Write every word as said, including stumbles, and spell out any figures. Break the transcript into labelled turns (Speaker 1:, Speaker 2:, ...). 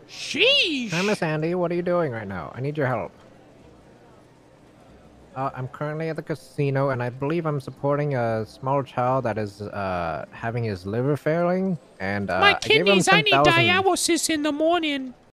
Speaker 1: Sheesh.
Speaker 2: Hi, Miss Andy. What are you doing right now? I need your help. Uh, I'm currently at the casino, and I believe I'm supporting a small child that is uh having his liver failing, and
Speaker 1: My
Speaker 2: uh, I gave him
Speaker 1: kidneys, I
Speaker 2: ten
Speaker 1: need
Speaker 2: thousand.
Speaker 1: dialysis in the morning.